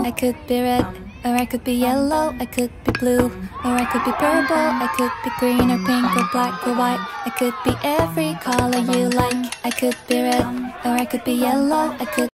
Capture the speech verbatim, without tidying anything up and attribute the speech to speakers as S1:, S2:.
S1: I could be red, or I could be yellow, I could be blue, or I could be purple, I could be green or pink or black or white. I could be every color you like. I could be red, or I could be yellow, I could